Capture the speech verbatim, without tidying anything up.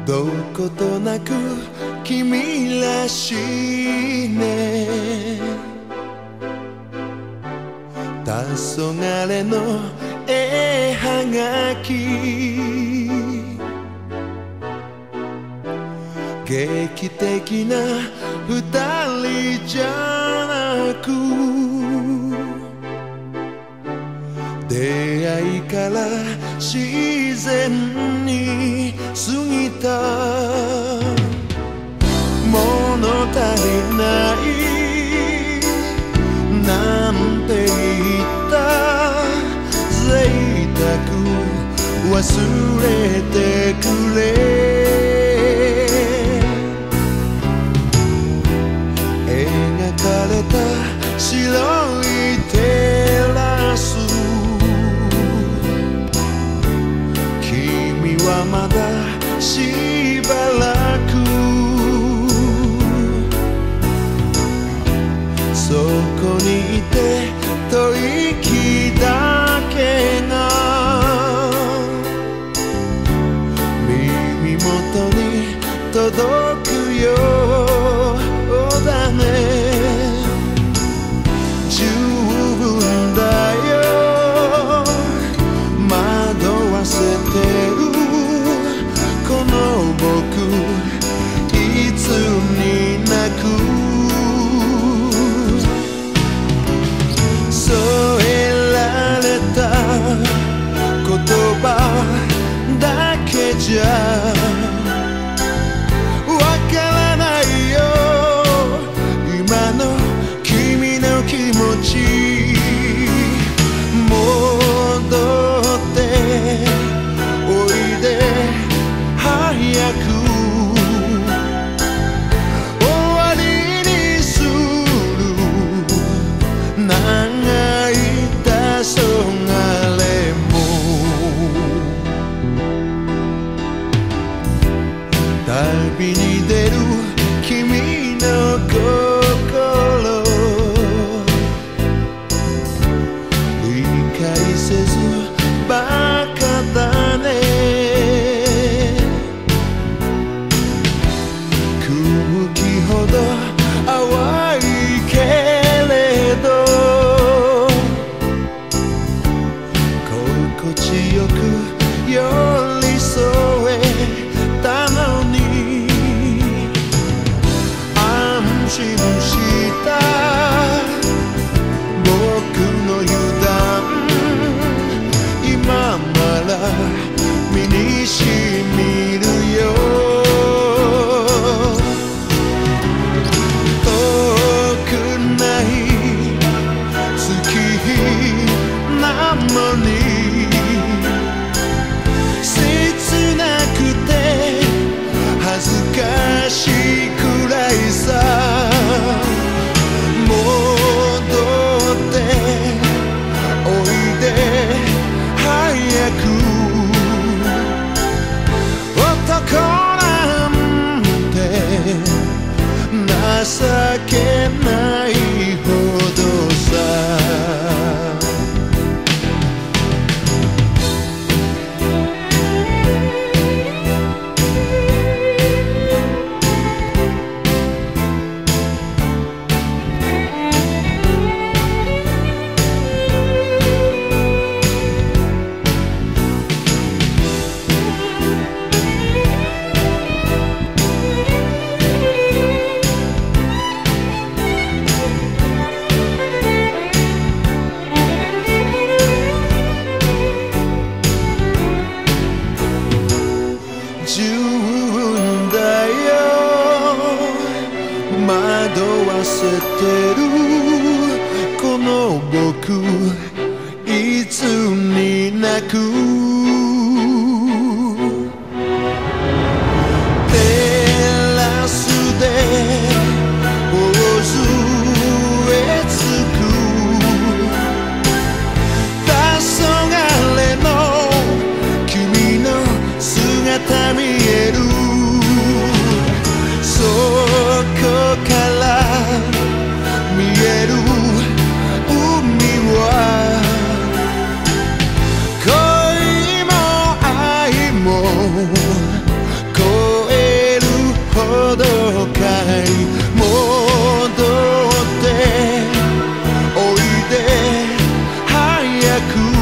どことなく君らしいね。黄昏の絵はがき、劇的な二人じゃなく、出会いから自然に過ぎた。物足りないなんて言った贅沢忘れてくれ。描かれた白いテラス、君はまだしばらくそこにいて、吐息だけが耳元に届くようだね。十分だよ惑わせてるこの僕、いつになく添えられた言葉だけじゃわからないよ、今の君の気持ち。戻っておいで早く、終わりにする長い黄昏も。旅に出る君の心、理解せずバカだね。空気ほど淡いけれど、心地よく寄り添えたのに、安心した僕の油断、今なら身にしみるよ。遠くない月なのに、切なくて恥ずかしいくらいさ。戻っておいで早く、男なんて情けないほどさ。十分だよ惑わせてるこの僕、いつになくテラスで頬杖つく黄昏の君の姿見える。そこから見える海は恋く